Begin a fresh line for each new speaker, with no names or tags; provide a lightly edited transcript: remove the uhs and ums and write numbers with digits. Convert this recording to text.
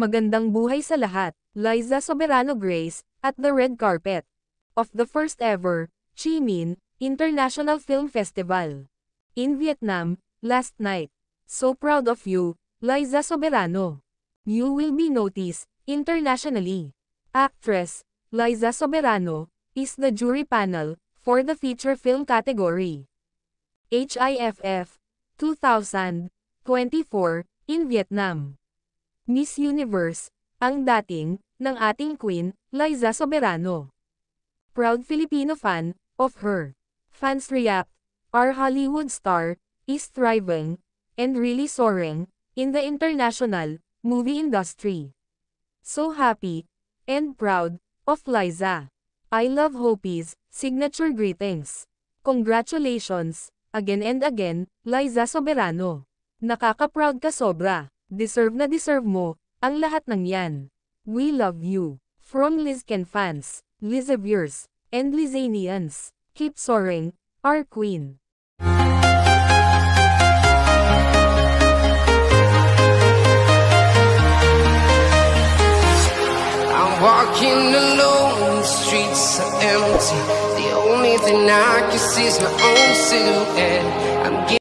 Magandang buhay sa lahat, Liza Soberano Grace, at the red carpet of the first ever Chi Minh International Film Festival in Vietnam, last night. So proud of you, Liza Soberano. You will be noticed internationally. Actress Liza Soberano is the jury panel for the feature film category HIFF 2024 in Vietnam. Miss Universe, ang dating ng ating Queen, Liza Soberano. Proud Filipino fan of her. Fans react, our Hollywood star is thriving and really soaring in the international movie industry. So happy and proud of Liza. I love Hopi's signature greetings. Congratulations again and again, Liza Soberano. Nakaka-proud ka sobra. Deserve na deserve mo ang lahat ng yan. We love you. From Lizken fans, Lizaviers, and Lizanians. Keep soaring, our queen.
I'm walking alone, the streets are empty. The only thing I can see is my own silhouette. I'm